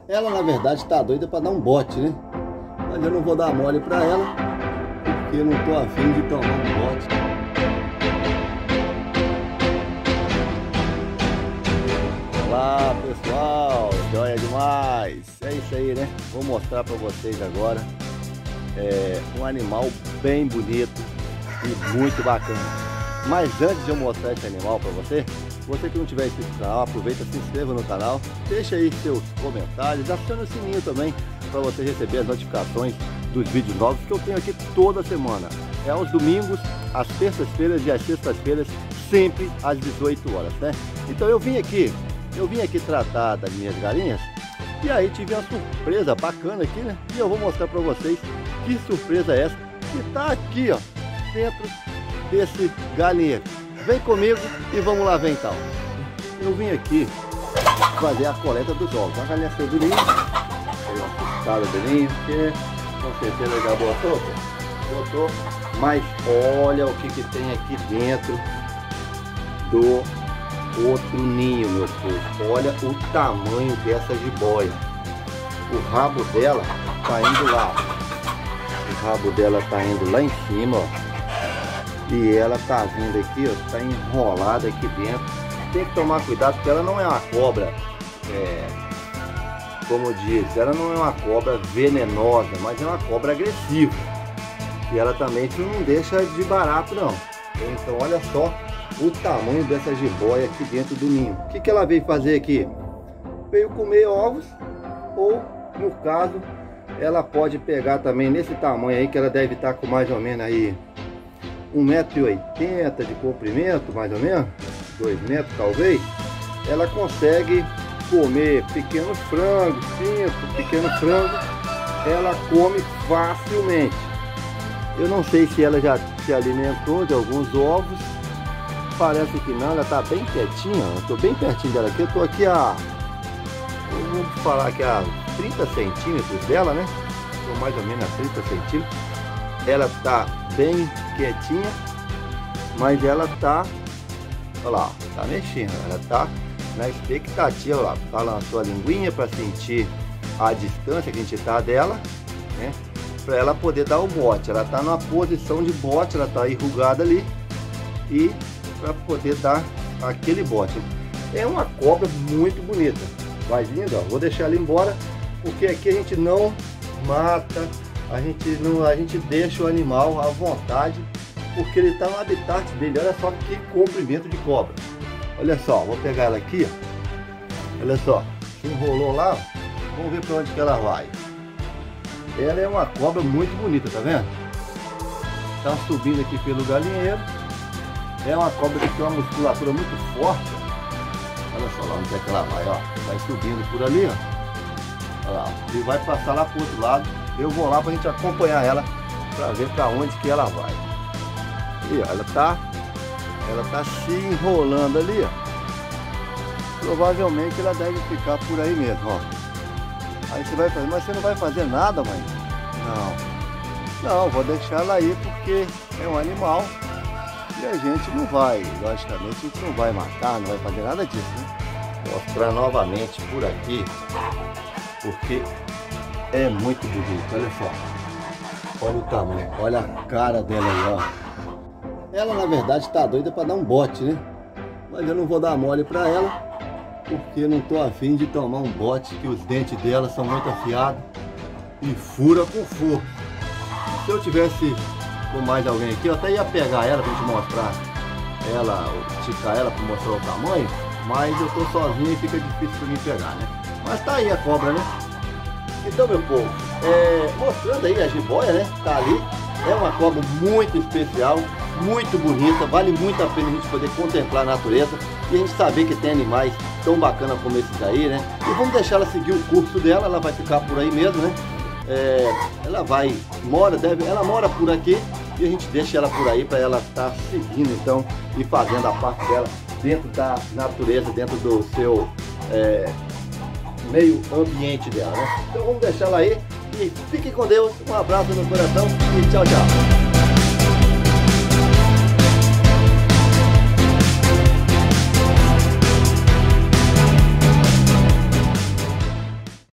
Ela na verdade tá doida para dar um bote, né? Mas eu não vou dar mole para ela, porque eu não tô afim de tomar um bote. Olá pessoal, joia demais! É isso aí, né? Vou mostrar para vocês agora um animal bem bonito e muito bacana. Mas antes de eu mostrar esse animal para você que não tiver inscrito no canal, aproveita, se inscreva no canal, deixa aí seus comentários, aciona o sininho também para você receber as notificações dos vídeos novos que eu tenho aqui toda semana. É aos domingos, às terças-feiras e às sextas-feiras, sempre às 18 horas, né? Então eu vim aqui tratar das minhas galinhas e aí tive uma surpresa bacana aqui, né? E eu vou mostrar para vocês que surpresa é essa que tá aqui, ó, dentro desse galinheiro. Vem comigo e vamos lá ver então. Eu vim aqui fazer a coleta dos ovos. A galinha saiu do ninho, eu assustado do ninho, porque com certeza já botou, mas olha o que tem aqui dentro do outro ninho, meu povo. Olha o tamanho dessa jiboia. O rabo dela tá indo lá, o rabo dela tá indo lá em cima, ó. E ela tá vindo aqui, ó, tá enrolada aqui dentro. Tem que tomar cuidado porque ela não é uma cobra, como diz, ela não é uma cobra venenosa, mas é uma cobra agressiva. E ela também não deixa de barato não. Então olha só o tamanho dessa jiboia aqui dentro do ninho. O que ela veio fazer aqui? Veio comer ovos, ou no caso, ela pode pegar também nesse tamanho aí, que ela deve estar com mais ou menos aí 1,80 m de comprimento, mais ou menos, 2 metros talvez. Ela consegue comer pequenos frangos, 5 pequenos frangos, ela come facilmente. Eu não sei se ela já se alimentou de alguns ovos, parece que não, ela está bem quietinha. Eu estou bem pertinho dela aqui, eu estou aqui vamos falar que a 30 centímetros dela, né? Estou mais ou menos a 30 centímetros. Ela está bem quietinha, mas ela tá, olha lá, tá mexendo, ela tá na expectativa, olha lá, balançou a linguinha para sentir a distância que a gente tá dela, né? Para ela poder dar o bote. Ela tá numa posição de bote, ela tá enrugada ali, e para poder dar aquele bote. É uma cobra muito bonita, vai vindo, ó. Vou deixar ela embora, porque aqui a gente não mata. A gente deixa o animal à vontade, porque ele está no habitat dele. Olha só que comprimento de cobra. Olha só, vou pegar ela aqui, ó. Olha só, se enrolou lá, ó. Vamos ver para onde que ela vai. Ela é uma cobra muito bonita, tá vendo? Está subindo aqui pelo galinheiro. É uma cobra que tem uma musculatura muito forte. Olha só lá onde é que ela vai, ó. Vai subindo por ali, ó. Olha lá, e vai passar lá pro outro lado. Eu vou lá pra gente acompanhar ela, pra ver pra onde que ela vai. E ó, ela tá se enrolando ali, ó. Provavelmente ela deve ficar por aí mesmo, ó. Aí você vai fazer, mas você não vai fazer nada, mãe? Não, vou deixar ela aí porque é um animal e a gente não vai, logicamente a gente não vai matar, não vai fazer nada disso, né? Vou mostrar novamente por aqui, porque é muito bonito, olha só. Olha o tamanho, olha a cara dela aí, ó. Ela na verdade tá doida para dar um bote, né? Mas eu não vou dar mole para ela, porque não tô afim de tomar um bote, que os dentes dela são muito afiados e fura com força. Se eu tivesse com mais alguém aqui, eu até ia pegar ela pra gente mostrar ela, esticar ela para mostrar o tamanho, mas eu tô sozinho e fica difícil para mim pegar, né? Mas tá aí a cobra, né? Então, meu povo, mostrando aí a jiboia, né? Tá ali. É uma cobra muito especial, muito bonita. Vale muito a pena a gente poder contemplar a natureza e a gente saber que tem animais tão bacanas como esses aí, né? E vamos deixar ela seguir o curso dela. Ela vai ficar por aí mesmo, né? Ela mora por aqui e a gente deixa ela por aí para ela estar seguindo, então, e fazendo a parte dela dentro da natureza, dentro do seu meio ambiente dela, né? Então vamos deixar ela aí e fique com Deus, um abraço no coração e tchau, tchau.